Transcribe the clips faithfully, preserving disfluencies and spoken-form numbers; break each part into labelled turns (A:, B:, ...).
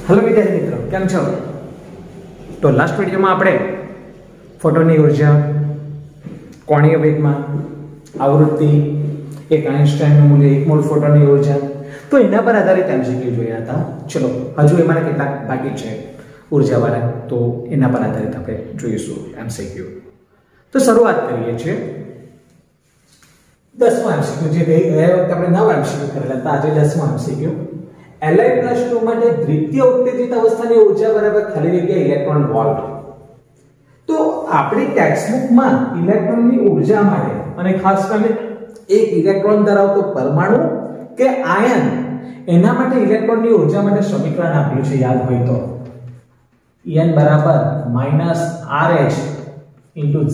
A: Hello विद्यार्थी मित्रों, केम छो? तो लास्ट विडियो में आपणे फोटोनी ऊर्जा, कोणीय वेगमां, आवृत्ति, एक आइंस्टाइननुं मूल्य, एक मोल फोटोनी ऊर्जा, तो एना पर आधारित एमसीक्यू जोया था। चलो हजू एमांना केटलाक बाकी छे ऊर्जावाळा, तो एना पर आधारित आपणे जोईशुं एमसीक्यू। तो शुरुआत करीए छे दसमो एमसीक्यू, जे गए वखते आपणे नव एमसीक्यू करेला था, आज दसमो एमसीक्यू। Li plus टू માટે દ્વિતીય ઉત્તેજિત અવસ્થાની ઊર્જા બરાબર ખાલી જગ્યા ઇલેક્ટ્રોન વોલ્ટ। તો આપણી ટેક્સ્ટબુકમાં ઇલેક્ટ્રોનની ઊર્જા માટે અને ખાસ કરીને એક ઇલેક્ટ્રોન ધરાવતો પરમાણુ કે આયન એના માટે ઇલેક્ટ્રોનની ઊર્જા માટે સમીકરણ આપ્યું છે, યાદ હોય તો En બરાબર -Rh *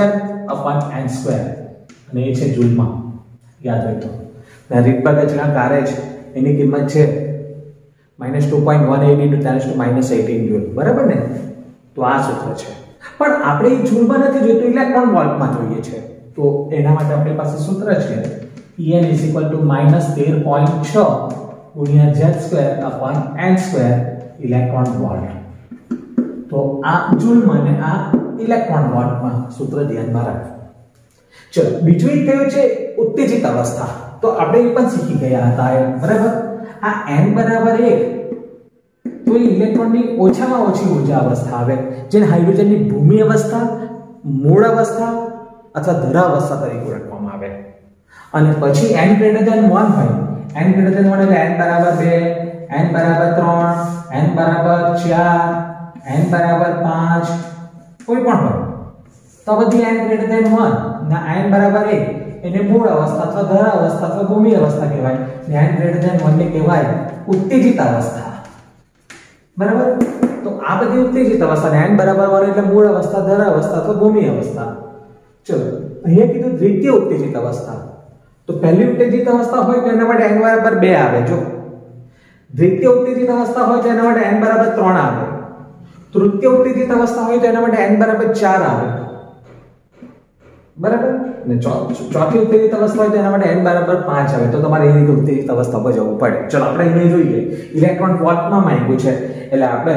A: z² n² અને એ છે જૂલમાં, યાદ હોય તો ના રીતભાગ અચળાંક Rh એની કિંમત છે minus two point one eight into ten to minus eighteen joule, बराबर ने? तो आ सूत्र છે પણ આપણે જૂલ માં નથી જોઈતું, ઇલેક્ટ્રોન વોલ્ટ માં જોઈએ છે। તો એના માટે આપણી પાસે સૂત્ર છે En -तेरह पॉइंट छह ગુણ્યા z² n² ઇલેક્ટ્રોન વોલ્ટ। તો આ જૂલ માં ને આ ઇલેક્ટ્રોન વોલ્ટ માં સૂત્ર ધ્યાનમાં રાખો। ચલો બીજું એક કયું છે ઉત્તેજિત અવસ્થા, તો આપણે એ પણ શીખી ગયા હતા, બરાબર? आ n बराबर एक तो इलेक्ट्रॉन ની ઓછામાં ઓછી ઊર્જા અવસ્થા આવે, જેને હાઇડ્રોજન ની ભૂમિ અવસ્થા, મૂળ અવસ્થા અથવા ધરા અવસ્થા તરીકે ઓળખવામાં આવે। અને પછી n ગ્રેટર ધેન वन હોય, n ગ્રેટર ધેન वन એટલે n બરાબર બે, n બરાબર ત્રણ, n બરાબર ચાર, n બરાબર પાંચ, કોઈ પણ હોય તો બધી n ગ્રેટર ધેન वन ના n બરાબર एक એને મૂળ અવસ્થા અથવા ધરા અવસ્થા અથવા ભૂમિ અવસ્થા કહેવાય, ને n ગ્રેટર ધેન वन ને કહેવાય ઉત્તેજિત અવસ્થા, બરાબર? તો આ બધી ઉત્તેજિત અવસ્થા ને n બરાબર वन એટલે મૂળ અવસ્થા, ધરા અવસ્થા અથવા ભૂમિ અવસ્થા। ચલો અહીંયા કીધું દ્વિતીય ઉત્તેજિત અવસ્થા, તો પહેલી ઉત્તેજિત અવસ્થા હોય તો એના માટે n બરાબર બે આવે, જો દ્વિતીય ઉત્તેજિત અવસ્થા હોય તો એના માટે n બરાબર ત્રણ આવે, તૃતીય ઉત્તેજિત અવસ્થા હોય તો એના માટે n બરાબર ચાર આવે, બરાબર? ને ચોથી ઉત્તેજિત અવસ્થા હોય તો એના માટે n બરાબર पाँच આવે। તો તમારે એ રીતે ઉત્તેજિત અવસ્થા પર જવું પડે। ચલો આપણે અહીંયા જોઈએ ઇલેક્ટ્રોન વોલ્ટમાં માંગ્યું છે, એટલે આપણે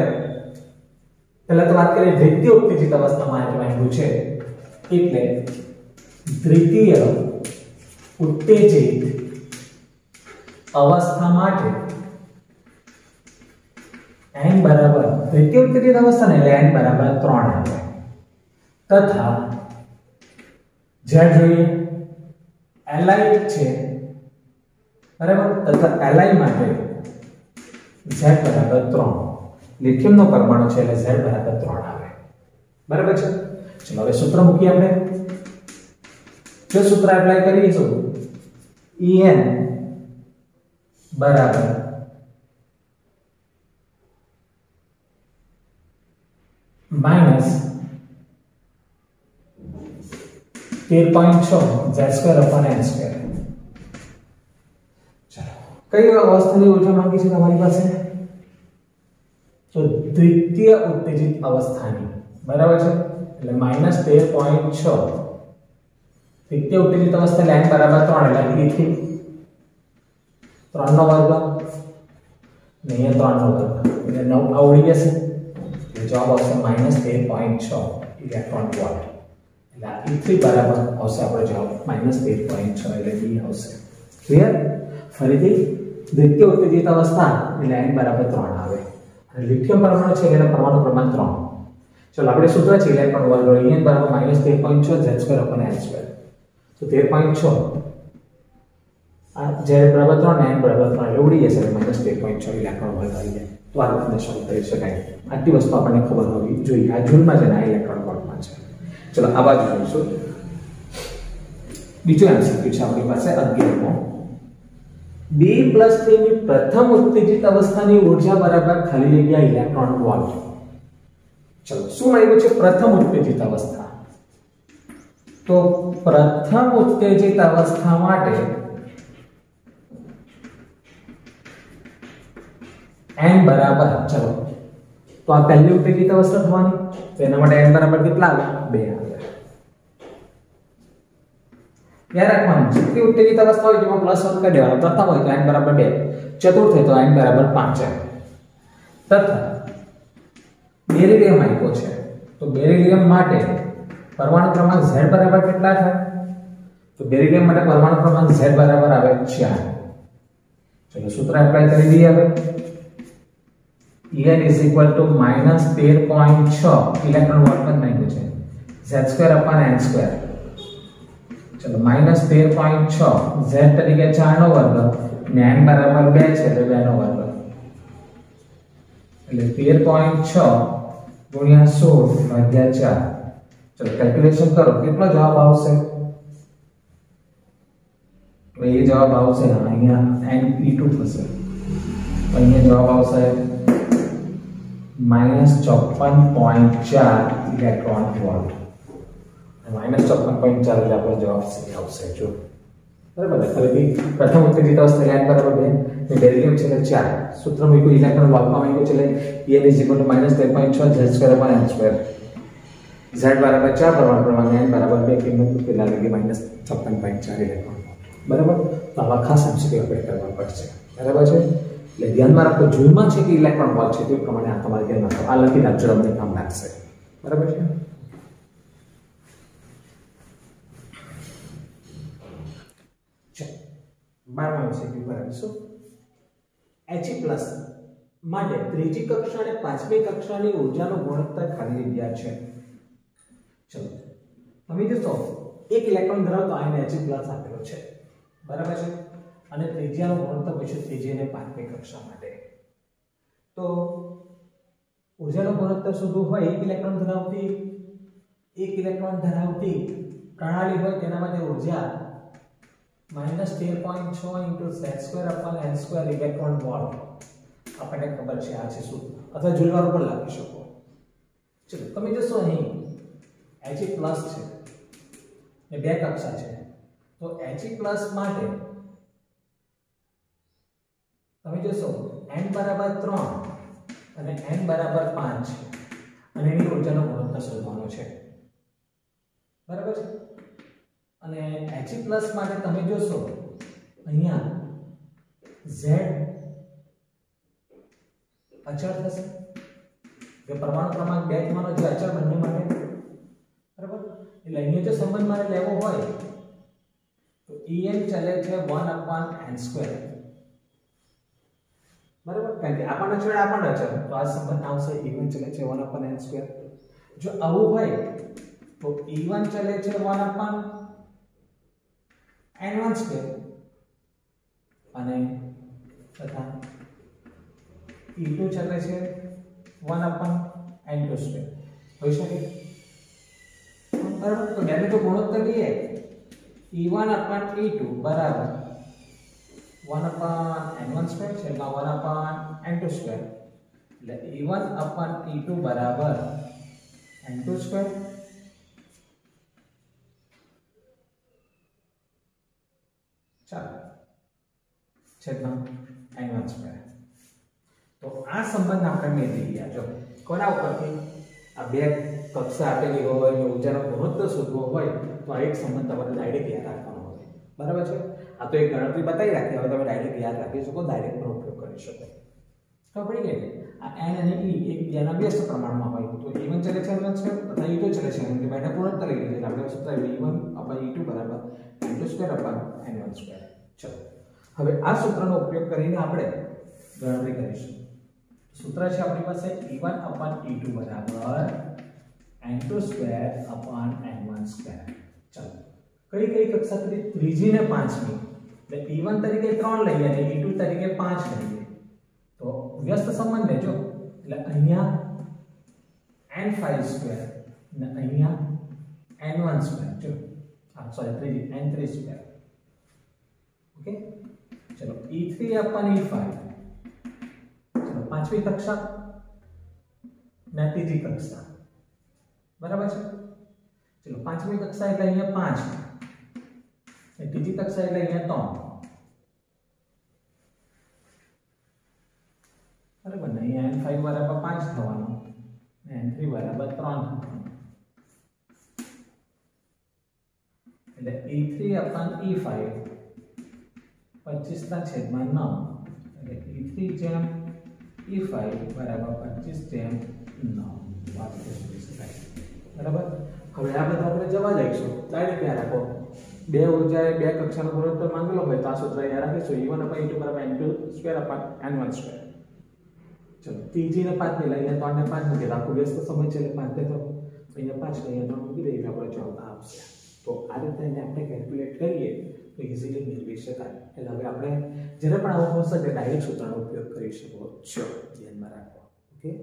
A: પહેલા તો વાત કરીએ દ્વિતીય ઉત્તેજિત અવસ્થામાં માંગ્યું છે, એટલે દ્વિતીય ઉત્તેજિત અવસ્થા માટે n બરાબર દ્વિતીય ઉત્તેજિત અવસ્થા ને એટલે n બરાબર ત્રણ આવે, તથા જ્યાં જોઈએ Li છે, બરાબર? તથા Li માટે Z બરાબર ત્રણ, લિથિયમ નો પરમાણુ છે એટલે Z બરાબર ત્રણ આવે, બરાબર છે? ચલો હવે સૂત્ર મૂકીએ આપણે। જો સૂત્ર એપ્લાય કરીશું En બરાબર માઈનસ तेरह पॉइंट छह z² n²। चलो कई अवस्थाની ऊर्जा માંગી છે તમારી પાસે? તો દ્વિતીય ઉત્તેજિત અવસ્થાની, બરાબર છે? એટલે -तेरह पॉइंट छह દ્વિતીય ઉત્તેજિત અવસ્થા એટલે n બરાબર ત્રણ એટલે લીધી ત્રણ નો વર્ગ ને અહીંયા ત્રણ નો વર્ગ એટલે नौ આવડી જશે, એટલે જવાબ આવશે -तेरह पॉइंट छह ઇલેક્ટ્રોન વોલ્ટ। E थ्री बराबर આવશે આપણો જવાબ -तेरह पॉइंट छह એટલે D આવશે। ક્લિયર? ફરીથી દ્વિતીય ઉત્તેજિત અવસ્થા એટલે n બરાબર ત્રણ આવે અને લિથિયમ પરમાણુ છે એટલે પરમાણુ ક્રમાંક ત્રણ। ચલો આપણે સૂત્ર છે ઇલેક્ટ્રોન વોલ્ટ En બરાબર -तेरह पॉइंट छह z² n²। તો तेरह पॉइंट छह આ z બરાબર ત્રણ ને n બરાબર ત્રણ એટલે ઉડી જશે, -तेरह पॉइंट छह ઇલેક્ટ્રોન વોલ્ટ આવી જાય। તો આ રીતે સોલ્વ કરી શકાય। આટલી વસ્તુ આપણને ખબર હોવી જોઈએ। આ જૂલમાં છે ને આ ઇલેક્ટ્રોન વોલ્ટમાં છે। चलो आ बाजू જોઈશું બીજો એમસીક્યુ છે આપણી પાસે અગિયારમો। બે પ્લસ ત્રણ ની પ્રથમ ઉત્તેજિત અવસ્થાની ઊર્જા બરાબર ખાલી જગ્યા ઇલેક્ટ્રોન વોલ્ટ। ચલો શું માંગ્યું છે? પ્રથમ ઉત્તેજિત અવસ્થા। તો પ્રથમ ઉત્તેજિત અવસ્થા માટે n બરાબર, ચલો તો આ પહેલી ઉત્તેજિત અવસ્થા થવાની, તો એના માટે n બરાબર કેટલા આવે? બે આવે। याद रखવાનું છે કે ઉત્તેજિત અવસ્થા હોય જેમાં પ્લસ वन કરી દેવાનો, પ્રથમ હોય તો n બરાબર બે, ચતુર્થ હોય તો n બરાબર पाँच है। તથા બેરિલિયમ આપ્યો છે તો બેરિલિયમ માટે પરમાણુ ક્રમાંક Z બરાબર કેટલા થાય તો બેરિલિયમ માટે પરમાણુ ક્રમાંક Z બરાબર આવે ચાર ચલો સૂત્ર એપ્લાય કરી દઈએ હવે En is equal to minus તેર પોઈન્ટ છ ઇલેક્ટ્રોન વોલ્ટ પર માંગ્યું છે Z square upon n square ચલો minus તેર પોઈન્ટ છ Z તરીકે ચાર નો વર્ગ ને n બરાબર બે છે એટલે બે નો વર્ગ એટલે તેર પોઈન્ટ છ ગુણ્યા સોળ ભાગ્યા ચાર ચલો કેલ્ક્યુલેશન કરો કેટલો જવાબ આવશે તો એ જવાબ આવશે અહીંયા n e टू થશે અહીંયા જવાબ આવશે માઈનસ ચોપન પોઈન્ટ ચાર ઇલેક્ટ્રોન વોલ્ટ માઈનસ ચોપન પોઈન્ટ ચાર એટલે આપણો જવાબ સહી આવશે જો બરાબર ફરીથી પ્રથમ ઉત્તેજિત અવસ્થા n બરાબર બે ને બેરિલિયમ છે ચાર સૂત્ર મૂક્યું ઇલેક્ટ્રોન વોલ્ટમાં મૂક્યું છે એટલે En is equal to minus તેર પોઈન્ટ છ Z square upon n square Z બરાબર ચાર પરમાણુ ક્રમાંક n બરાબર બે કિંમત પેલા લગી માઈનસ ચોપન પોઈન્ટ ચાર ઇલેક્ટ્રોન બરાબર તો આવા ખાસ એમસીક્યુ આપણે કરવા પડશે બરાબર છે એટલે ધ્યાનમાં રાખો જૂલમાં છે કે ઇલેક્ટ્રોન વોલ્ટ છે તે પ્રમાણે આ તમારે ધ્યાન રાખો આ લખી રાખજો તમને કામ લાગશે બરાબર છે બારમા એમસીક્યુ પર આવીશું He પ્લસ માટે ત્રીજી કક્ષા અને પાંચમી કક્ષાની ઊર્જાનો ગુણોત્તર ખાલી જગ્યા છે ચલો તમે જોશો એક ઇલેક્ટ્રોન ધરાવતો આયન He પ્લસ આપેલો છે બરાબર છે અને ત્રિજ્યાનો ગુણોત્તર પછી ત્રીજી અને પાંચમી કક્ષા માટે તો ઊર્જાનો ગુણોત્તર શોધવું હોય એક ઇલેક્ટ્રોન ધરાવતી એક ઇલેક્ટ્રોન ધરાવતી પ્રણાલી હોય તેના માટે ઊર્જા માઈનસ તેર પોઈન્ટ છ into Z square upon n square electron volt આપણને ખબર છે આ છે શું અથવા જૂલવાર ઉપર લખી શકો ચલો તમે જોશો અહીં He પ્લસ છે એ બે કક્ષા છે તો He પ્લસ માટે તમે જોશો n બરાબર ત્રણ અને n બરાબર પાંચ છે અને એની ઊર્જાનો ગુણોત્તર શોધવાનો છે બરાબર છે અને He પ્લસ માટે તમે જોશો અહીંયા Z અચળ થશે કે પરમાણુ ક્રમાંક બે થવાનો જે અચળ બંને માટે બરાબર એટલે અહીંયા જો સંબંધ મારે લેવો હોય તો En ચલે છે one upon n square બરાબર કારણ કે આપણને અચળ આપણને અચળ તો આ સંબંધ આવશે E one ચલે છે one upon n square જો આવું હોય તો E one ચલે છે one upon n one square અને તથા E two ચલે છે one upon n two square હોઈ શકે બરાબર તો બેનો જો ગુણોત્તર લઈએ E one upon E two બરાબર one upon n one square છે એટલે one upon n two square એટલે E one upon E two બરાબર n two square ચાલો છેદમાં n one square તો આ સંબંધ આપણે મેળવી ગયા જો કોના ઉપરથી આ બે કક્ષા આપેલી હોય અને ઊર્જાનો ગુણોત્તર શોધવો હોય તો આ એક સંબંધ તમારે ડાયરેક્ટ યાદ રાખવાનો હોય બરાબર છે આ તો એક ગણતરી બતાવી રાખી હવે તમે ડાયરેક્ટ યાદ રાખી શકો ડાયરેક્ટ પણ ઉપયોગ કરી શકો તો પડી ગઈ આ n અને e એકબીજાના વ્યસ્ત પ્રમાણમાં હોય તો E one ચલે છે n one square તથા E two ચલે છે એટલે બેના ગુણોત્તર લઈ લીધું આપણે સૂત્ર E one upon E two બરાબર n two square upon n one square ચલો હવે આ સૂત્રનો ઉપયોગ કરીને આપણે ગણતરી કરીશું સૂત્ર છે આપણી પાસે E one upon E two બરાબર n two square upon n one square ચાલો કઈ કઈ કક્ષા કરી ત્રીજી ને પાંચમી એટલે E one તરીકે ત્રણ લઈએ અને E two તરીકે પાંચ લઈએ તો વ્યસ્ત સંબંધ લેજો એટલે અહીંયા n five square અને અહીંયા n one square જો આ સોરી ત્રીજી n three square ઓકે ચલો E three upon E five ચલો પાંચમી કક્ષા ને ત્રીજી કક્ષા બરાબર છે ચલો પાંચમી કક્ષા એટલે અહીંયા પાંચ અને ત્રીજી કક્ષા એટલે અહીંયા ત્રણ બરાબર ને અહીંયા n five બરાબર પાંચ થવાનું ને n three બરાબર ત્રણ થવાનું એટલે E three upon E five પચીસ ના છેદમાં નવ એટલે E three જેમ ई फाइव बराबर पच्चीस જેમ नौ વાત કરી શકાય બરાબર। હવે આ બધા આપણે જવા જઈશું ડાયરેક્ટ યાદ રાખો બે ઊર્જાએ બે કક્ષાનો ગુણોત્તર માંગેલો હોય તો આ સૂત્ર યાદ રાખીશું e वन e टू બરાબર n two square upon n one square. ચલો ત્રીજી ને પાંચ ને લઈને ત્રણ ને પાંચ મૂકી રાખો વ્યસ્ત સમય છે એટલે પાંચ ને તો અહીંયા પાંચ ને અહીંયા ત્રણ મૂકી દઈએ આપણે જવાબ આવશે। તો આ રીતે આપણે કેલ્ક્યુલેટ કરીએ તો ઇઝીલી મેળવી શકાય। એટલે હવે આપણે જ્યારે પણ આવું હશે કે ડાયરેક્ટ સૂત્રનો ઉપયોગ કરી શકો છો ધ્યાનમાં રાખો ઓકે।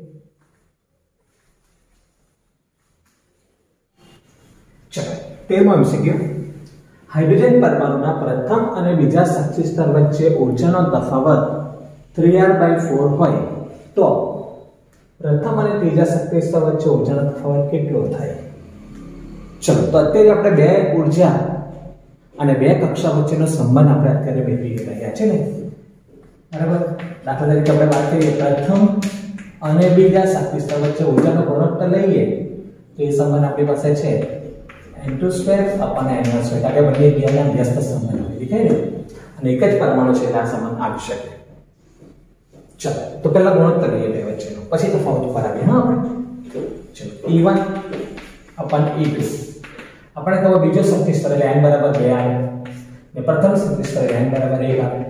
A: ચલો તેરમો એમસીક્યુ હાઇડ્રોજન પરમાણુના પ્રથમ અને બીજા શક્તિ સ્તર વચ્ચે ઊર્જાનો તફાવત थ्री आर बाय फोर હોય તો પ્રથમ અને ત્રીજા શક્તિ સ્તર વચ્ચે ઊર્જાનો તફાવત કેટલો થાય। ચલો તો અત્યારે આપણે બે ઊર્જા અને બે કક્ષા વચ્ચેનો સંબંધ આપણે અત્યારે મેળવી રહ્યા છે ને બરાબર। દાખલા તરીકે આપણે વાત કરીએ પ્રથમ અને બીજા શક્તિ સ્તર વચ્ચે ઊર્જાનો ગુણોત્તર લઈએ તો એ સંબંધ આપણી પાસે છે n two square upon n one square એટલે બંને એકબીજાના વ્યસ્ત સંબંધ હોય દેખાય ને અને એક જ પરમાણુ છે એટલે આ સંબંધ આવી શકે। ચલો તો પહેલા ગુણોત્તર લઈએ બે વચ્ચેનો પછી તફાવત ઉપર આવીએ હા આપણે। ચલો e one upon e two આપણે કહો બીજો શક્તિ સ્તર એટલે n બરાબર બે આવે ને પ્રથમ શક્તિ સ્તર એટલે n બરાબર એક આવે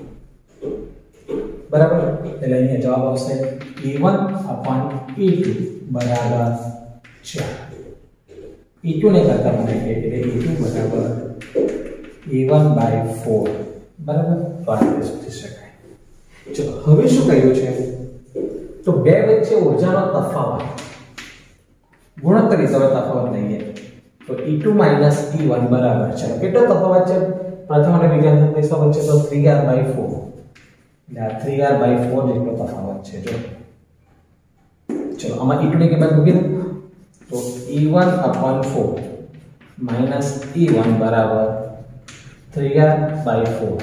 A: બરાબર। એટલે અહીંયા જવાબ આવશે e one upon e two બરાબર ચાર। e टू ને કરતા બનાવીએ એટલે e टू બરાબર e वन બાય फोर બરાબર। તો આ રીતે શોધી શકાય। ચલો હવે શું કહ્યું છે તો બે વચ્ચે ઊર્જાનો તફાવત ગુણોત્તર હિસાબે તફાવત લઈએ તો e two minus e one બરાબર છે કેટલો તફાવત છે પ્રથમ અને બીજા શક્તિ વચ્ચે તો थ्री आर બાય फोर એટલે આ थ्री आर બાય फोर જેટલો તફાવત છે જો। ચલો આમાં e टू ની કિંમત મૂકી દો तो e one upon four minus e one बराबर थ्री आर बाय फोर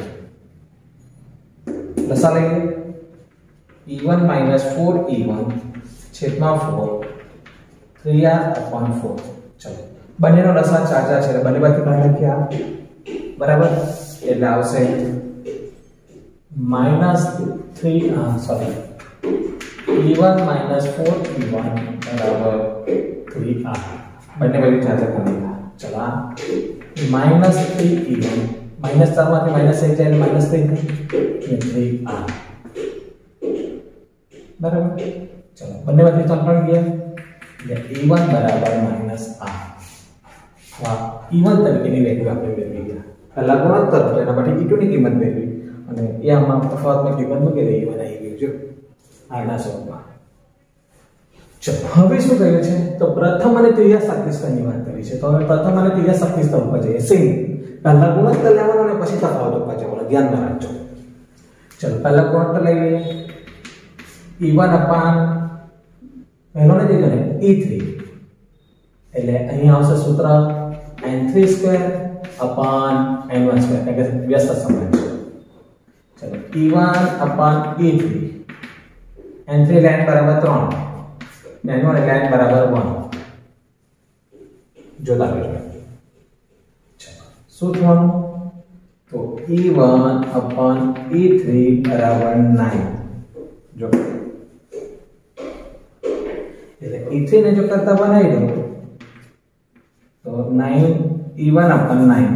A: लसा लेंगे e one minus four e one छेदमा four three R upon four. चलो બંનેનો લસા ચાર ચાર છે બંને બાજુ બહાર લખ્યા બરાબર એટલે આવશે minus three sorry e one minus four e one बराबर थ्री आर બંને બાજુ ચાર ચાર કરી દીધા। ચલો minus three e one minus चार માંથી માઈનસ एक જાય માઈનસ थ्री થાય थ्री आर બરાબર। ચલો બંને બાજુ ત્રણ પણ ગયા એટલે e वन બરાબર માઈનસ आर। વાહ e वन તરીકેની વેલ્યુ આપણે મેળવી ગયા। પહેલા ગુણોત્તર હતો એના માટે e टू ની કિંમત મેળવી અને એ આમાં તફાવતમાં કિંમત મૂકી દઈએ e वन આવી ગયું જો આના સ્વરૂપમાં। ચલો હવે શું કહ્યું છે તો પ્રથમ અને ત્રીજા શક્તિ સ્તરની વાત કરી છે તો હવે પ્રથમ અને ત્રીજા શક્તિ સ્તર ઉપર જઈએ સેમ પહેલા ગુણોત્તર લેવાનો અને પછી તફાવત ઉપર જવાનો ધ્યાનમાં રાખજો। ચલો પહેલા ગુણોત્તર લઈએ e वन અપાન પહેલો ને દીધો ને e थ्री એટલે અહીં આવશે સૂત્ર n three square upon n one square એટલે કે વ્યસ્ત સંબંધ છે। ચલો e one upon e three n three એટલે n બરાબર ત્રણ n वन એટલે n બરાબર वन જોતા રહેજો। ચલો શું થવાનું તો e one upon e three બરાબર नाइन જો એટલે e थ्री ને જો કરતા બનાવી દો तो nine e one upon nine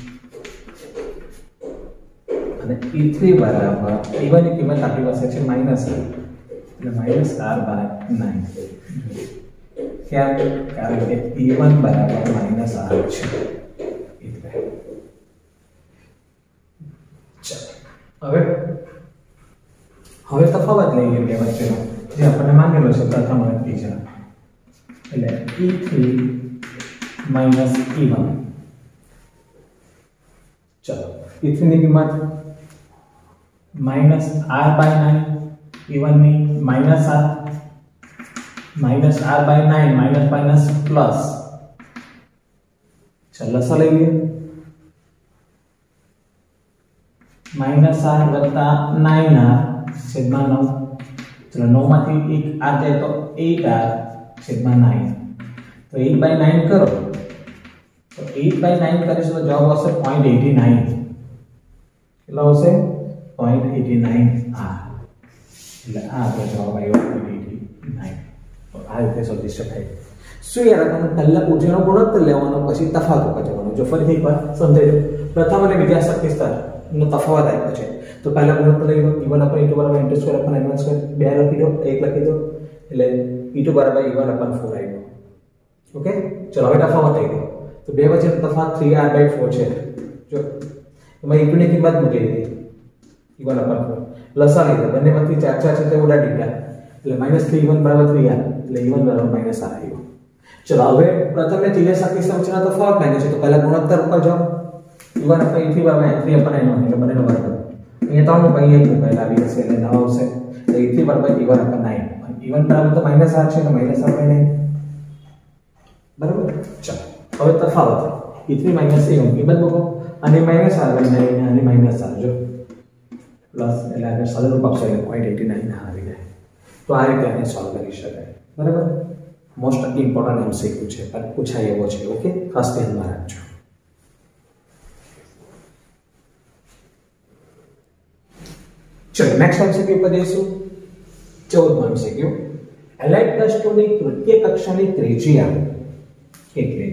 A: અને e थ्री बराबर e वन ની કિંમત આપણી પાસે છે માઈનસ r એટલે માઈનસ r બાય नाइन क्या કારણ કે e वन બરાબર માઈનસ r છે એટલે ચાલો હવે હવે તફાવત લઈએ બે વચ્ચેનો જે આપણને માંગેલો છે પ્રથમ અને ત્રીજા એટલે e three minus e one. चलो e थ्री ની કિંમત minus r by nine e one ની minus r minus r by nine minus minus plus चलो लसा લઈએ माइनस r વત્તા नाइन r છેદમાં नौ चलो नौ માંથી एक r જાય તો एट r છેદમાં नाइन तो एट बाय नाइन करो तो एट बाय नाइन કરીશું તો જવાબ આવશે पॉइंट एटी नाइन કેટલો આવશે पॉइंट एटी नाइन r એટલે આ આપણો જવાબ આવ્યો નાઇન. તો આ રીતે શોધી શકાય. શું યાદ રાખવાનું, પહેલા ઉર્જાનો ગુણોત્તર લેવાનો, પછી તફાવત ઉપર જવાનો. જો ફરીથી એકવાર સમજાઈ દો. પ્રથમ અને બીજા શક્તિ સ્તરનો તફાવત આપ્યો છે, તો પહેલા ગુણોત્તર લઈ લો. e1 upon e2 બરાબર n2 square upon n1 square. બે લખી દો, એક લખી દો, એટલે e ટુ બરાબર e1 upon four આવ્યો. ઓકે, ચલો હવે તફાવત આવી ગયો. તો બે વચ્ચે તફાવત થ્રી આર બાય ફોર છે. જો એમાં e2 ની કિંમત મૂકી દીધી e1 upon four. લસા લીધો, બંનેમાંથી ચાર ચાર છે તે ઉડાડી દીધા, એટલે માઈનસ થ્રી e1 બરાબર થ્રી આર, એટલે e1 બરાબર માઈનસ આર આવ્યો. ચલો હવે પ્રથમ ને ત્રીજા શક્તિ સ્તર વચ્ચેનો તફાવત માંગ્યો છે, તો પહેલા ગુણોત્તર ઉપર જાઓ. e1 upon e3 બરાબર n3 upon n1, એટલે બંનેનો બરાબર. અહીંયા ત્રણ ઉપર એક ઉપર આવી જશે, એટલે નવ આવશે. એટલે e3 બરાબર e1 upon nine. e1 બરાબર તો માઈનસ આર છે, તો માઈનસ આર બાય nine. બરાબર. ચલો હવે તફાવત e3 માઈનસ e1 કિંમત મૂકો, અને માઈનસ આર બાય nine અને માઈનસ આર જો પ્લસ, એટલે આગળ સદરૂપ આપશે, એટલે zero point eight nine આવી જાય. તો આ રીતે આને સોલ્વ કરી શકાય. બરાબર. મોસ્ટ ઇમ્પોર્ટન્ટ એમસીક્યુ છે, પણ પૂછાય એવો છે. ઓકે, ખાસ ધ્યાનમાં રાખજો. ચલો નેક્સ્ટ એમસીક્યુ પર જઈશું. ચૌદમો એમસીક્યુ, એલાઇટ પ્લસ ટુ ની તૃતીય કક્ષાની ત્રિજ્યા કેટલી?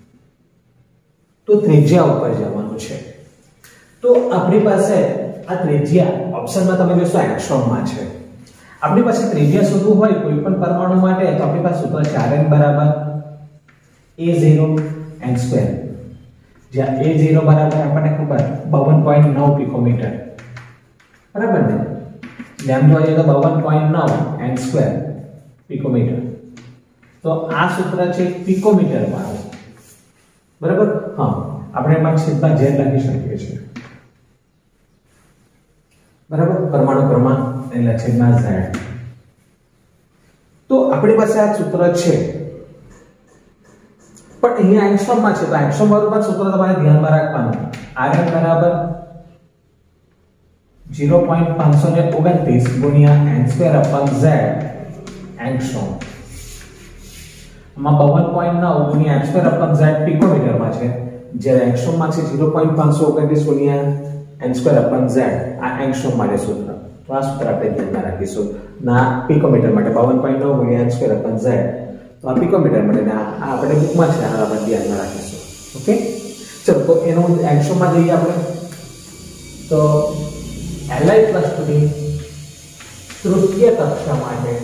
A: તો ત્રિજ્યા ઉપર જવાનું છે. તો આપણી પાસે આ ત્રિજ્યા ઓપ્શનમાં તમે જોશો એંગસ્ટ્રોમમાં છે. આપણી પાસે ત્રિજ્યા શોધવું હોય કોઈ પણ પરમાણુ માટે, તો આપણી પાસે સૂત્ર છે rn બરાબર a zero n સ્ક્વેર, જ્યાં a zero બરાબર આપણને ખબર બાવન પોઈન્ટ નવ પિકોમીટર. બરાબર ને? જેમ જોઈએ તો બાવન પોઈન્ટ નવ n સ્ક્વેર પિકોમીટર. તો આ સૂત્ર છે પિકોમીટર વાળું. બરાબર. હા, આપણે એમાં છેદમાં z લખી શકીએ છીએ. બરાબર. પરમાણુ ક્રમાંક એટલે છેદમાં z. તો આપણી પાસે આ સૂત્ર છે, પણ અહીંયા એંગસ્ટ્રોમમાં છે, તો એંગસ્ટ્રોમ વાળું પણ સૂત્ર તમારે ધ્યાનમાં રાખવાનું. rn બરાબર zero point five nine nine ગુણ્યા n square upon z angstrom. આમાં બાવન પોઈન્ટ નવ ગુણ્યા n સ્ક્વેર upon z પિકોમીટરમાં છે, જ્યારે એંગસ્ટ્રોમમાં છે zero point five nine nine ગુણ્યા n સ્ક્વેર upon z. આ એંગસ્ટ્રોમ માટે સૂત્ર. તો આ સૂત્ર આપણે ધ્યાનમાં રાખીશું. ના પિકોમીટર માટે બાવન પોઈન્ટ નવ ગુણ્યા n સ્ક્વેર upon z. તો આ પિકોમીટર માટે આ આપણે બુકમાં છે, આ આપણે ધ્યાનમાં રાખીશું. ઓકે, ચલો તો એનું એંગસ્ટ્રોમમાં જોઈએ આપણે. તો Li પ્લસ ટુ ની તૃતીય કક્ષા માટે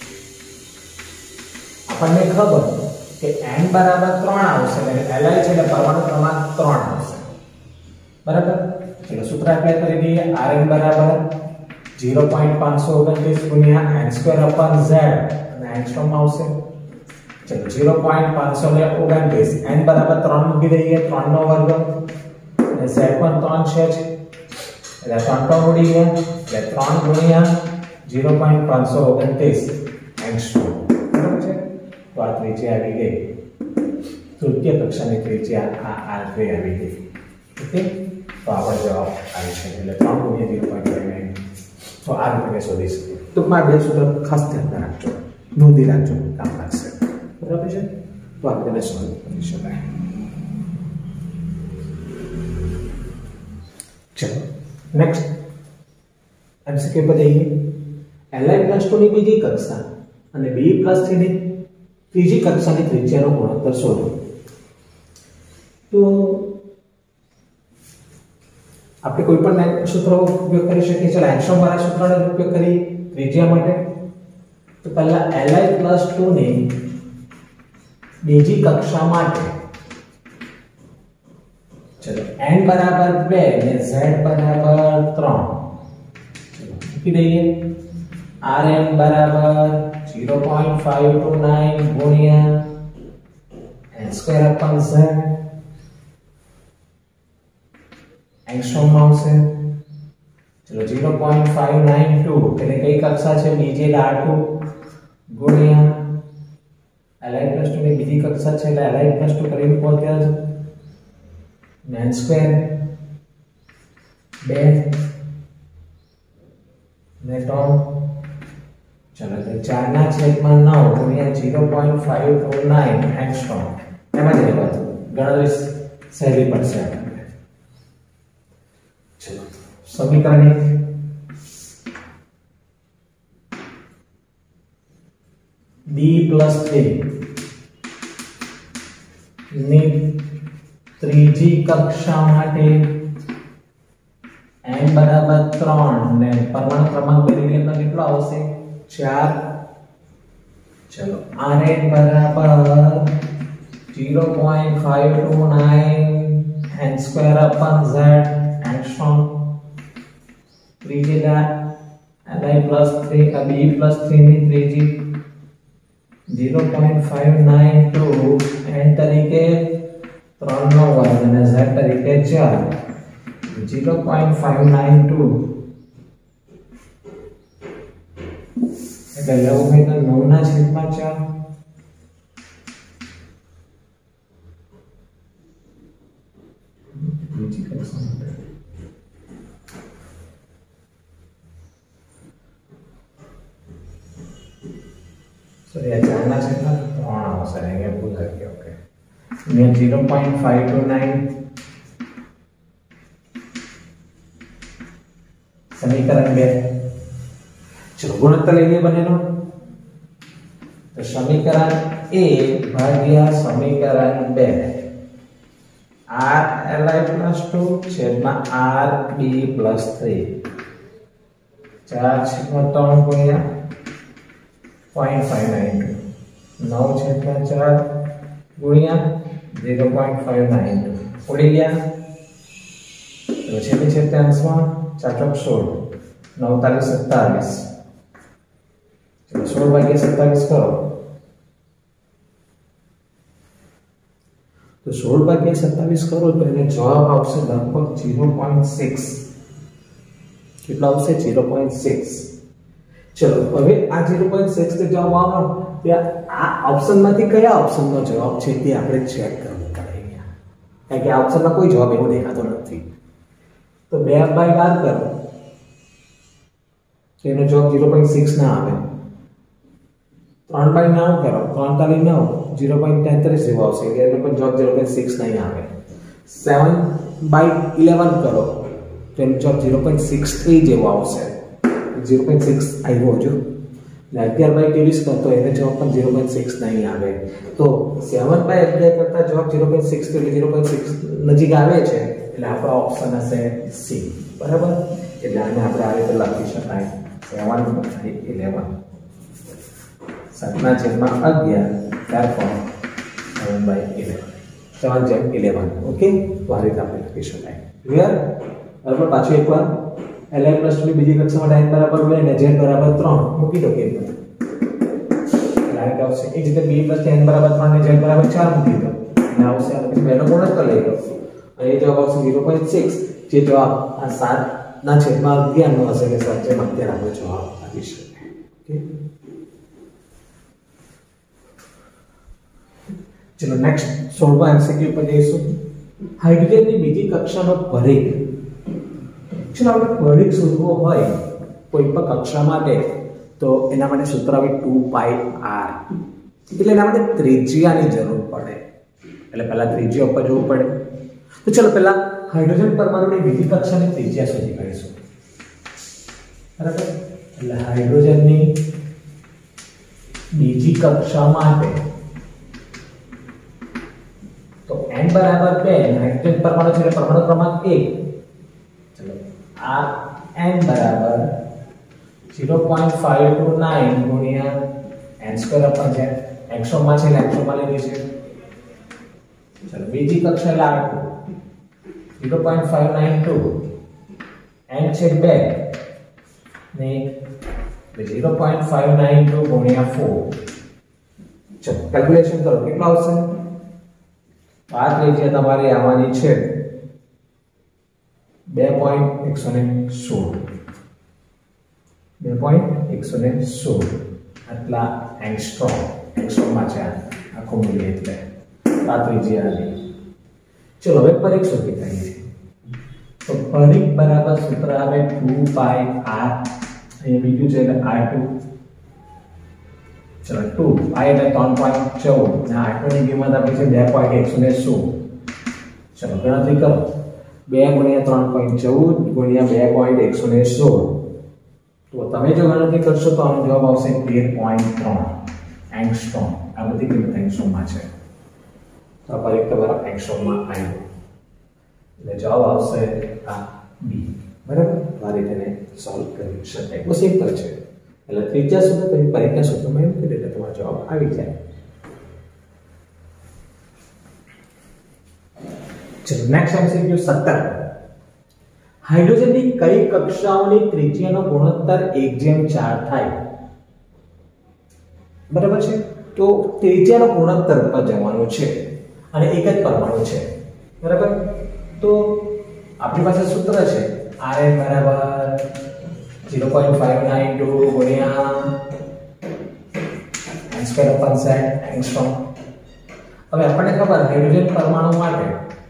A: આપણને ખબર કે n બરાબર ત્રણ આવશે, એટલે Li છે એટલે પરમાણુ ક્રમાંક ત્રણ આવશે. બરાબર. ચલો સૂત્ર એપ્લાય કરી દઈએ. Rn બરાબર zero point five nine nine ગુણ્યા n સ્ક્વેર upon z, અને એંગસ્ટ્રોમમાં આવશે. ચલો zero point five nine nine, n બરાબર ત્રણ મૂકી દઈએ, ત્રણ નો વર્ગ, અને z પણ ત્રણ છે જ, એટલે ત્રણ ત્રણ ઉડી ગયા, એટલે ત્રણ ગુણ્યા zero point five nine nine angstrom. બરાબર છે. તો આ ત્રિજ્યા આવી ગઈ, તૃતીય કક્ષાની ત્રિજ્યા આ આર થ્રી આવી ગઈ. ઓકે, તો આપણો જવાબ આવી છે, એટલે ત્રણ ગુણ્યા zero point five nine. તો આ રીતે શોધી શકીએ. ટૂંકમાં બે સૂત્ર ખાસ ધ્યાન રાખજો, નોંધી રાખજો, કામ લાગશે. બરાબર છે. તો આ રીતે સોલ્વ કરી શકાય. ચલો નેક્સ્ટ એમસીક્યુ પર જઈએ. Li પ્લસ ટુ ની બીજી કક્ષા અને b પ્લસ થ્રી ની ત્રીજી કક્ષાની ત્રિજ્યાનો ગુણોત્તર શોધો. તો આપણે કોઈ પણ સૂત્રનો ઉપયોગ કરી શકીએ. ચાલો એંગસ્ટ્રોમ વાળા સૂત્રનો ઉપયોગ કરી ત્રિજ્યા માટે. તો પહેલા Li પ્લસ ટુ ની બીજી કક્ષા માટે ચલો n બરાબર બે અને z બરાબર ત્રણ. ચલો મૂકી દઈએ. Rn બરાબર zero point five two nine ગુણ્યા n સ્ક્વેર upon z એંગસ્ટ્રોમમાં આવશે. ચલો zero point five nine two એટલે કઈ કક્ષા છે? બીજી એટલે આર ટુ ગુણ્યા Li પ્લસ ટુ ની બીજી કક્ષા છે, એટલે Li પ્લસ ટુ કરીને પહોંચ્યા છે, n સ્ક્વેર બે ને ત્રણ. ચલો તો ચાર ના છેદમાં નવ ગુણ્યા zero point five two nine angstrom. એમાં જ રહેવાનું, ગણતરી સહેલી પડશે આપણને. ચલો સમીકરણ એક પ્લસ થ્રી ની ત્રીજી કક્ષા માટે n બરાબર ત્રણ ને પરમાણુ ક્રમાંક બેરિલિયમનો કેટલો આવશે ચાર. ચલો rn બરાબર zero point five two nine n square upon z angstrom. ત્રીજી Li plus three का B plus three ની ત્રીજી zero point five nine two n તરીકે ત્રણ નો વર્ગ અને z તરીકે ચાર. zero point five nine two એટલે લવ હોય તો નવ ના છેદમાં ચાર. બીજી કક્ષા માટે સોરી આ ચાર ના છેદમાં ત્રણ આવશે અહીંયા ભૂલ થઈ ગઈ. ઓકે અહીંયા zero point five two nine સમીકરણ બે. ચલો ગુણોત્તર લઈએ બંનેનો. તો સમીકરણ a ભાગ્યા સમીકરણ બે r li plus two છેદમાં r b plus three ચાર છેદમાં ત્રણ ગુણ્યા zero point five nine two નવ છેદમાં ચાર ગુણ્યા zero point five nine two ઉડી ગયા. તો છેલ્લી છેત્યાંશમાં ચાર ચોક સોળ નવ તારીખ સત્તાવીસ. ચલો સોળ ભાગ્યા સત્તાવીસ કરો તો સોળ ભાગ્યા સત્તાવીસ કરો તો એને જવાબ આવશે લગભગ zero point six. કેટલો આવશે zero point six. ચલો હવે આ zero point six નો જવાબ આવવાનો ત્યાં આ ઓપ્શનમાંથી કયા ઓપ્શનનો જવાબ છે તે આપણે ચેક કરવું પડે અહીંયા. કારણ કે આ ઓપ્શનમાં કોઈ જવાબ એવો દેખાતો નથી. તો બે બાય બાર કરો તો એનો જવાબ zero point six ના આવે. ત્રણ બાય નવ કરો ત્રણ તાલી નવ zero point તેત્રીસ જેવો આવશે એટલે એનો પણ જવાબ zero point six નહીં આવે. seven બાય eleven કરો તો એનો જવાબ zero point six three જેવો આવશે. zero point six આવ્યો જો. ને અગિયાર બાય ત્રેવીસ કરો તો એનો જવાબ પણ zero point six નહીં આવે. તો seven બાય અગિયાર કરતા જવાબ zero point six એટલે zero point six નજીક આવે છે એટલે આપણો ઓપ્શન હશે સી. બરાબર. એટલે આને આપણે આ રીતે લખી શકાય seven by eleven સાત ના છેદમાં અગિયાર therefore seven by eleven seven જેમ eleven. ઓકે તો આ રીતે આપણે લખી શકાય. ક્લિયર. બરાબર. પાછું એકવાર Li plus two ની બીજી કક્ષા માટે n બરાબર બે અને z બરાબર ત્રણ મૂકી દો કે એટલે આ આવશે. એ જ રીતે b plus n બરાબર ત્રણ અને z બરાબર ચાર મૂકી દો અને આવશે. અને પછી બેનો ગુણોત્તર લઈ લો અને એ જવાબ આવશે zero point six જે જવાબ આ સાત ના છેદમાં અગિયાર નો હશે કે સાત જેમ અગિયાર આપણો જવાબ આવી શકે. ઓકે ચલો નેક્સ્ટ સોળમા એમસીક્યુ પર જઈશું. હાઇડ્રોજનની બીજી કક્ષાનો પરિઘ. ચલો આપણે પરિઘ શોધવો હોય કોઈ પણ કક્ષા માટે તો એના માટે સૂત્ર આવે two pi r. એટલે એના માટે ત્રિજ્યાની જરૂર પડે. એટલે પહેલા ત્રિજ્યા ઉપર જોવું પડે. તો ચલો પહેલા હાઇડ્રોજન પરમાણુની બીજી કક્ષાની ત્રિજ્યા શોધી કાઢીશું. બરાબર. એટલે હાઇડ્રોજનની બીજી કક્ષા માટે તો n બરાબર બે હાઇડ્રોજન પરમાણુ છે એટલે પરમાણુ ક્રમાંક એક. ચલો આ n બરાબર zero point five two nine ગુણ્યા n સ્ક્વેર અપન z એક્સો માં છે એટલે એક્સો માં લઈ લેશે. ચલો બીજી કક્ષા એટલે r two zero point five nine two n છે બે ને zero point five nine two ગુણ્યા four. ચલો કેલ્ક્યુલેશન કરો કેટલો આવશે. આ ત્રિજ્યા તમારી આવવાની છે બે પોઈન્ટ એકસો સોળ. બે પોઈન્ટ એકસો સોળ આટલા એંગસ્ટ્રોમ. એંગસ્ટ્રોમમાં છે આખું મૂલ્ય એટલે આ ત્રિજ્યા આવી. ચલો હવે પરિઘ શોધી કાઢીએ. તો પરિઘ બરાબર સૂત્ર આવે two pi r. અહીંયા બીજું છે એટલે r two. ચલો two pi એટલે ત્રણ પોઈન્ટ ચૌદ અને r two ની કિંમત આપી છે બે પોઈન્ટ એકસો સોળ. ચલો ગણતરી કરો. બે ગુણ્યા ત્રણ પોઈન્ટ ચૌદ ગુણ્યા બે પોઈન્ટ એકસો સોળ. તો તમે જો ગણતરી કરશો તો આનો જવાબ આવશે તેર પોઈન્ટ ત્રણ. એંગસ્ટ્રોમ. આ બધી કિંમત એંગસ્ટ્રોમમાં છે. તો આ પરીખ તમારો એંગસ્ટ્રોમમાં આવ્યો એટલે જવાબ આવશે આ બી. બરાબર, આ રીતે તેને સોલ્વ કરી શકાય. બહુ સિમ્પલ છે. એટલે ત્રિજ્યા સૂત્ર પછી પરીક્ષા સૂત્રમાં એવું કરી એટલે તમારો જવાબ આવી જાય. ચલો નેક્સ્ટ એમસીક્યુ સત્તર. હાઇડ્રોજનની કઈ કક્ષાઓની ત્રિજ્યાનો ગુણોત્તર એક જેમ ચાર થાય? બરાબર છે. તો ત્રિજ્યાનો ગુણોત્તર પર જવાનું છે અને એક જ પરમાણુ છે. બરાબર, તો આપણી પાસે સૂત્ર છે Rn બરાબર zero point five nine two ગુણ્યા n square upon z angstrom. હવે આપણને ખબર હાઇડ્રોજન પરમાણુ માટે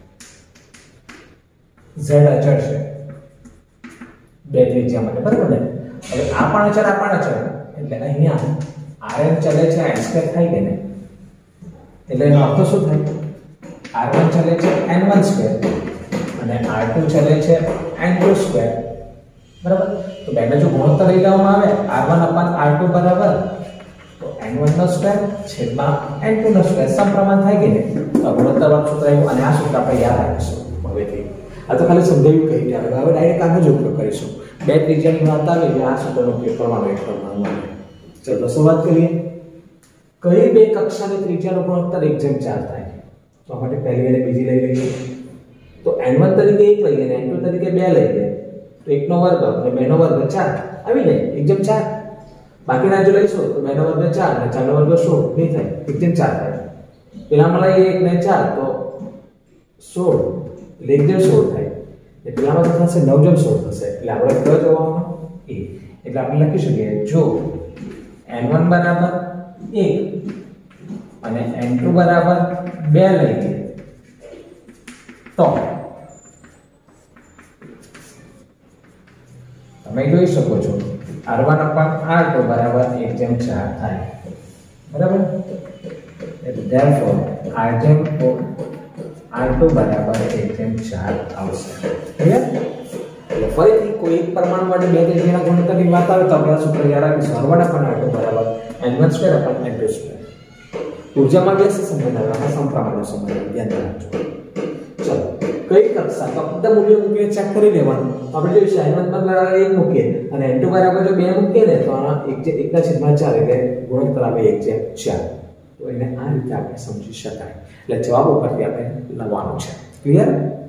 A: z અચળ છે બે ત્રિજ્યા માટે. બરાબર ને? હવે આ પણ અચળ આ પણ અચળ એટલે અહીંયા Rn ચલે છે n સ્ક્વેર થાય કે ને, એટલે એનો અર્થ શું થાય? R one ચલે છે n one સ્ક્વેર અને R two ચલે છે n two સ્ક્વેર. બરાબર, તો બેનો જો ગુણોત્તર લઈ લેવામાં આવે R one upon R two બરાબર તો n one નો સ્ક્વેર છેદમાં n two નો સ્ક્વેર સમપ્રમાણ થાય કે ને. તો ગુણોત્તર વાળું સૂત્ર આવ્યું અને આ સૂત્ર આપણે યાદ રાખીશું હવેથી. આ તો ખાલી સમજાવ્યું કહી દે. હવે ડાયરેક્ટ આનો જ ઉપયોગ કરીશું. બે ત્રિજ્યાની વાત આવે એટલે આ સૂત્રનો ઉપયોગ કરવાનો એક પરમાણુ માટે. ચલો શરૂઆત કરીએ. કઈ બે કક્ષાની ત્રિજ્યાનો ગુણોત્તર એક જેમ ચાર થાય? તો આપણે પહેલી અને બીજી લઈ લઈએ. તો n one તરીકે એક લઈએ અને n two તરીકે બે લઈએ તો એક નો વર્ગ અને બે નો વર્ગ ચાર આવી જાય એક જેમ ચાર. બાકીના જો લઈશું તો બે નો વર્ગ ચાર અને ચાર નો વર્ગ સોળ નહીં થાય, એક જેમ ચાર થાય. પેલામાં લઈએ એક ને ચાર તો સોળ એટલે એક જેમ સોળ થાય. એટલે પેલામાં તો થશે નવ જેમ સોળ થશે. એટલે આપણે કયો જવાબ એ. એટલે આપણે લખી શકીએ જો n one બરાબર એક અને n two બરાબર બે લઈએ તો તમે જોઈ શકો છો R one upon R two બરાબર એક જેમ ચાર થાય. બરાબર, એટલે therefore R જેમ R two બરાબર એક જેમ ચાર આવશે. ક્લિયર? એટલે ફરીથી કોઈ એક પરમાણુ માટે બે ત્રિજ્યાના ગુણોત્તરની વાત આવે તો આપણે સૂત્ર યાદ રાખીશું. R one upon R two બરાબર n one square upon n two square. ઊર્જામાં વ્યસ્ત સંબંધ આવે, આ સમપ્રમાણનો સંબંધ ધ્યાન રાખજો. ચલો કઈ કક્ષા તો બધા મૂલ્યો મૂકીને ચેક કરી લેવાનું. આપણે જોઈશું n one બરાબર એક મૂકીએ અને n two બરાબર જો બે મૂકીએ ને તો આ એક જે એક ના છેદમાં ચાર એટલે ગુણોત્તર આવે એક જેમ ચાર. તો એને આ રીતે આપણે સમજી શકાય. એટલે જવાબ ઉપરથી આપણે લખવાનું છે. ક્લિયર?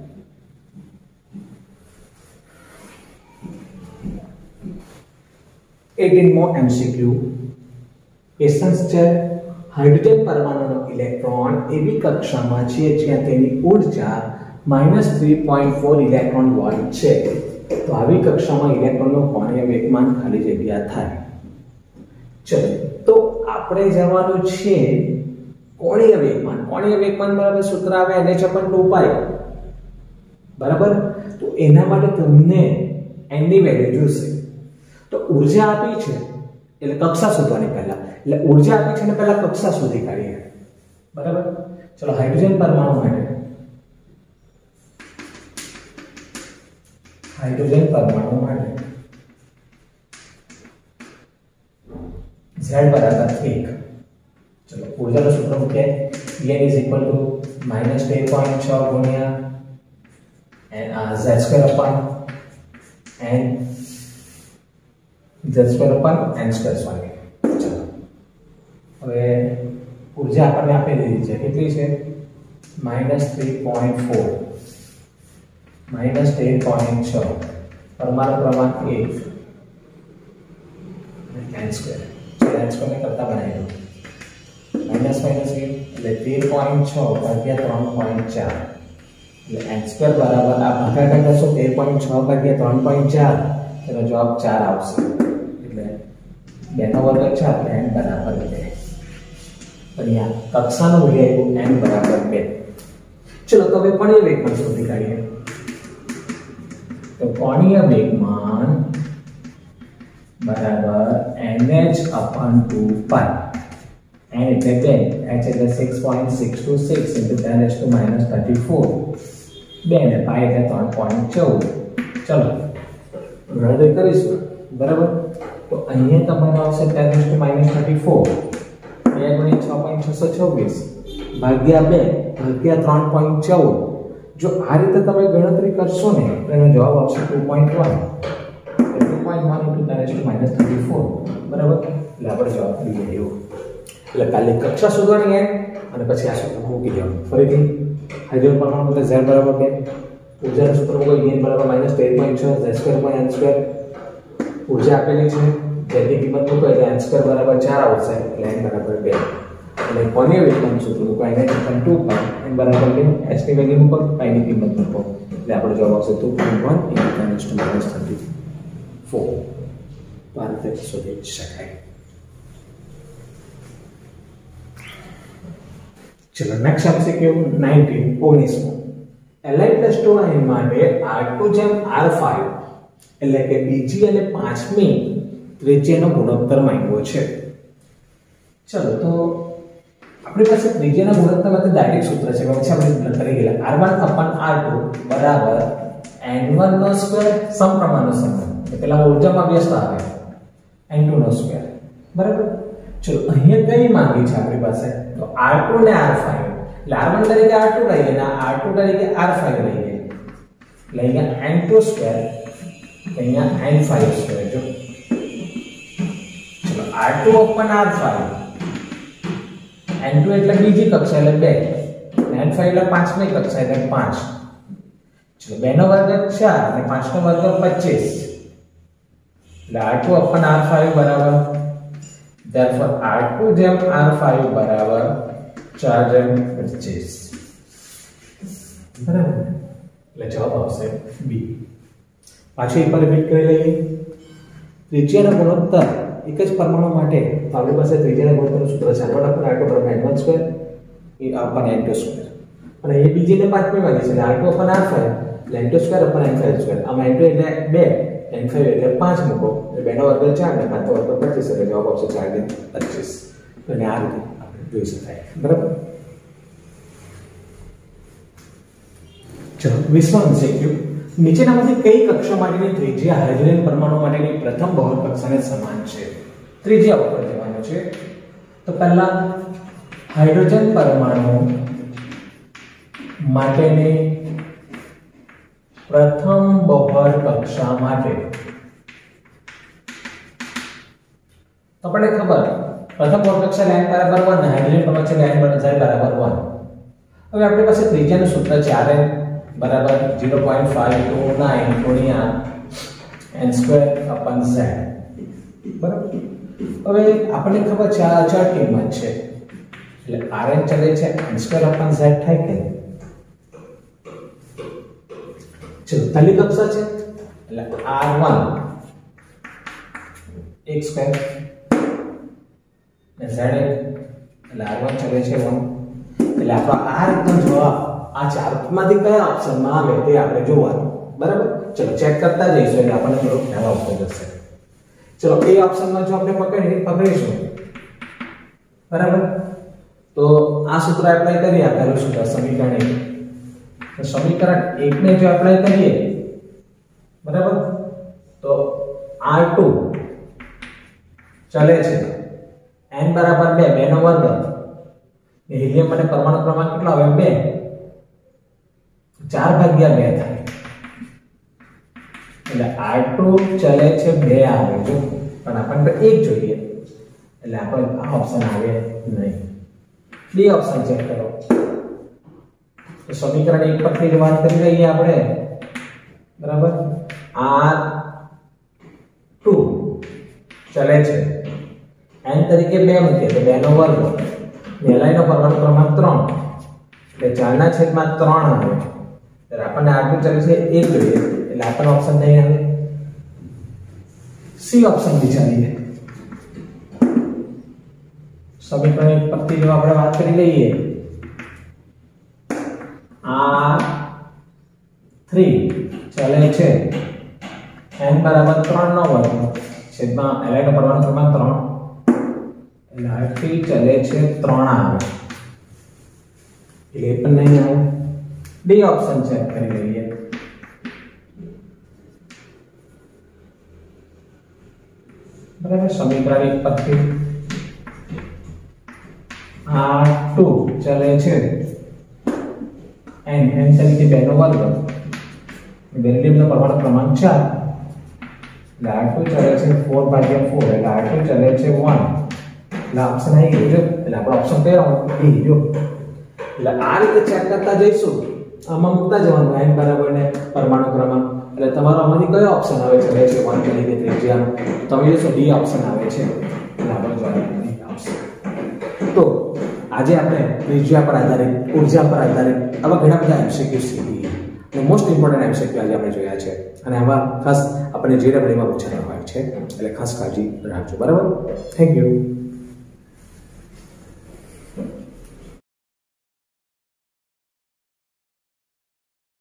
A: eighteen મો એમસીક્યુ ક્વેશ્ચન્સ છે. હાઇડ્રોજન પરમાણુનો ઇલેક્ટ્રોન એવી કક્ષામાં છે જ્યાં તેની ઊર્જા minus three point four electron volt છે. તો આવી કક્ષામાં ઇલેક્ટ્રોનનું કોણીય વેગમાન ખાલી જગ્યા થાય. ચલો તો આપણે જવાનું છે કોણીય વેગમાન. કોણીય વેગમાન બરાબર સૂત્ર આવે n h upon two pi. બરાબર, તો એના માટે તમને n ની વેલ્યુ જોઈશે. તો ઊર્જા આપી છે એટલે કક્ષા શોધવાની પહેલા. એટલે ઊર્જા આપી છે ને પહેલા કક્ષા શોધી કાઢીએ. બરાબર, ચલો હાઇડ્રોજન પરમાણુ માટે હાઇડ્રોજન પરમાણુ માટે Z બરાબર એક. ચલો ઊર્જાનું સૂત્ર મૂકીએ. En is equal to minus તેર પોઈન્ટ છ ગુણ્યા z square upon n z square upon n square sorry. ચલો હવે ઊર્જા આપણને આપી દીધી છે. કેટલી છે? Minus three point four minus તેર પોઈન્ટ છ પરમાણુ ક્રમાંક એક n સ્ક્વેર. n સ્ક્વેર ને કરતા બનાવી દો. માઇનસ માઇનસ એટલે તેર પોઈન્ટ છ ભાગ્યા ત્રણ પોઈન્ટ ચાર એટલે n સ્ક્વેર બરાબર આ ભાગાકાર કરશો તેર પોઈન્ટ છ ભાગ્યા ત્રણ પોઈન્ટ ચાર એનો જવાબ ચાર આવશે. એટલે બે નો વર્ગ ચાર એટલે n બરાબર બે. અહીંયા કક્ષાનું મૂલ્ય આવ્યું n બરાબર બે. ચલો તો હવે કોણીય વેગમાન શોધી કાઢીએ. તો કોણીય વેગમાન બરાબર nh upon two pi. n એટલે બે, h એટલે six point six two six into ten raised to minus thirty-four. બે ને pi એટલે ત્રણ પોઈન્ટ ચૌદ. ચલો ગણતરી કરીશું. બરાબર, તો અહીંયા તમારો આવશે ten raised to minus thirty-four બે ગુણ્યા છ પોઈન્ટ છસો છવ્વીસ ભાગ્યા બે ભાગ્યા ત્રણ પોઈન્ટ ચૌદ. જો આ રીતે તમે ગણતરી કરશો ને તો એનો જવાબ આવશે two point one. Two point one into ten two minus thirty four બરાબર. એટલે આપણે જવાબ થઈ જાય એવું. એટલે પહેલી કક્ષા શોધવાની એમ અને પછી આ સૂત્ર મૂકી દેવાનું. ફરીથી હાઇડ્રોજન પરમાણુ એટલે ઝેડ બરાબર બે, ઉર્જાનું સૂત્ર મૂકો એન બરાબર માઇનસ તેર પોઈન્ટ છ Z square upon N square. ઉર્જા આપેલી છે, ઝેડની કિંમત મૂકો એટલે એન સ્ક્વેર બરાબર ચાર આવશે એટલે એન બરાબર બે. અને કોની વેગનું સૂત્ર મૂકો એને ઇક્વલ ટુ પાઈ એન બરાબર બે, h ની વેલ્યુ મૂકો, પાઈ ની કિંમત મૂકો એટલે આપણો જવાબ આવશે two point one into ten two minus thirty four. તો આ રીતે શોધી શકાય. ચલો નેક્સ્ટ આપશે કેવું નાઇન્ટીન ઓગણીસમો. Li plus ટુ i માટે આર ટુ જેમ આર ફાઈવ એટલે કે બીજી અને પાંચમી ત્રિજ્યાનો ગુણોત્તર માંગ્યો છે. ચલો તો આપણી પાસે ત્રિજ્યાના ગુણોત્તર માટે ડાયરેક્ટ સૂત્ર છે પછી આપણે કરી ગયેલા R one upon R two બરાબર એન વન નો સ્ક્વેર સમપ્રમાણનો સંબંધ. એટલે પેલા ઉર્જામાં વ્યસ્ત આવે એન ટુ નો સ્ક્વેર બરાબર. ચલો અહીંયા કઈ માંગી છે આપણી પાસે તો આર ટુ ને આર ફાઈવ એટલે આર વન તરીકે આર ટુ લઈએ અને આર ટુ તરીકે આર ફાઈવ લઈએ એટલે અહીંયા એન ટુ સ્ક્વેર અહીંયા એન ફાઈવ સ્ક્વેર. જો ચલો R two upon R five N two એટલે બીજી કક્ષા એટલે બે, એન ફાઈવ એટલે પાંચમી કક્ષા એટલે પાંચ. ચલો બે નો વર્ગ ચાર અને પાંચ નો વર્ગ પચીસ એટલે R two upon R five બરાબર therefore આર ટુ જેમ આર ફાઈવ બરાબર ચાર જેમ પચીસ બરાબર. એટલે જવાબ આવશે બી. પાછું એક વાર રિપીટ કરી લઈએ. ત્રિજ્યાનો ગુણોત્તર એક જ પરમાણુ માટે તો આપણી પાસે ત્રિજ્યાના ગુણોત્તરનું સૂત્ર છે R one upon R two બરાબર એન વન સ્ક્વેર એ અપન એન ટુ સ્ક્વેર. અને એ બીજી ને પાંચમી વાળી છે R two upon R five એટલે N two square upon N five square. આમાં એન ટુ એટલે બે, એન ફાઈવ એટલે પાંચ મૂકો એટલે બે નો વર્ગ ચાર ને પાંચ નો વર્ગ પચીસ એટલે જવાબ આવશે ચાર ને પચીસ. અને આ રીતે આપણે જોઈ શકાય બરાબર. ચલો વિશ્વનું શીખ્યું. નીચેનામાંથી કઈ કક્ષા માટેની ત્રિજ્યા હાઇડ્રોજન પરમાણુ માટેની પ્રથમ બહોળ કક્ષાને સમાન છે? ત્રિજ્યા ઉપર જવાનું છે. તો પહેલા હાઇડ્રોજન પરમાણુ માટેની પ્રથમ બહોળ કક્ષા માટે તો આપણને ખબર પ્રથમ બહોળ કક્ષા લાઈન બરાબર એક, હાઇડ્રોજન પરમાણુ છે લાઈન બરાબર બરાબર એક. હવે આપણી પાસે ત્રિજ્યાનું સૂત્ર છે આર એન બરાબર zero point five two nine ગુણ્યા n સ્ક્વેર અપન z બરાબર. હવે આપણને ખબર છે આ અચળ કિંમત છે એટલે rn ચલે છે n સ્ક્વેર અપન z થાય કે ચલો પહેલી કક્ષા છે એટલે આર વન એક સ્ક્વેર ને z એટલે આર વન ચલે છે એક એટલે આપણો આ રીતનો જવાબ આ ચારમાંથી કયા ઓપ્શનમાં આવે તે આપણે જોવાનું બરાબર. ચલો ચેક કરતા જઈશું એટલે આપણને થોડો ખ્યાલ આવતો જશે. ચલો એ ઓપ્શનમાં જો આપણે પકડી પકડીશું બરાબર તો આ સૂત્ર એપ્લાય કરીએ. આપેલું સૂત્ર સમીકરણ એક. તો સમીકરણ એક ને જો એપ્લાય કરીએ બરાબર તો આર ટુ ચલે છે n બરાબર બે, બે નો વર્ગ ને હિલિયમ માટે પરમાણુ ક્રમાંક કેટલો આવે બે, ચાર ભાગ્યા બે થાય એટલે આર ટુ ચલે છે બે આવે જો પણ આપણને એક જોઈએ એટલે આપણે આ ઓપ્શન આવે નહીં. બે ઓપ્શન ચેક કરો. તો સમીકરણ એક પરથી જ વાત કરી લઈએ આપણે બરાબર. આર ટુ ચલે છે n તરીકે બે મૂકીએ તો બે નો વર્ગ Li નો પરમાણુ ક્રમાંક ત્રણ એટલે ચાર ના છેદમાં ત્રણ આવે ત્યારે આપણને આર ટુ ચલે છે એક જોઈએ એટલે આપણને ઓપ્શન નહીં આવે. સી ઓપ્શન વિચારીએ. સમીકરણ એક પરથી જો આપણે વાત કરી લઈએ આર થ્રી ચલે છે n બરાબર ત્રણ નો વર્ગ છેદમાં Li નો પરમાણુ ક્રમાંક ત્રણ એટલે આર થ્રી ચલે છે ત્રણ આવે એટલે એ પણ નહીં આવે. ડી ઓપ્શન ચેક કરી લઈએ. બરાબર સમીકરણ એક પરથી આર ટુ ચલે છે n n તરીકે બે નો વર્ગ, વેરિયેબલનો પરમાણુ ક્રમાંક ચાર, એટલે આર ટુ ચલે છે ચાર ભાગ્યા ચાર, એટલે આર ટુ ચલે છે એક, એટલે ઓપ્શન આવી ગયો. એટલે આપણો ઓપ્શન કયો બી ગયો. એટલે આ રીતે ચેક કરતા જઈશું, આમાં મૂકતા જવાનું n બરાબર ને પરમાણુ ક્રમાંક, એટલે તમારો આમાંથી કયો ઓપ્શન આવે છે? છે એક તરીકે ત્રિજ્યા, તમે જોશો ડી ઓપ્શન આવે છે, એટલે આપણો જવાબ ડી આવશે. તો આજે આપણે ત્રિજ્યા પર આધારિત, ઉર્જા પર આધારિત આવા ઘણા બધા એમસીક્યુ શીખી, અને મોસ્ટ ઇમ્પોર્ટન્ટ એમસીક્યુ આજે આપણે જોયા છે, અને આમાં ખાસ આપણે જે ડબલઈમાં પૂછાતા હોય છે, એટલે ખાસ કાળજી રાખજો. બરાબર, થેન્ક યુ.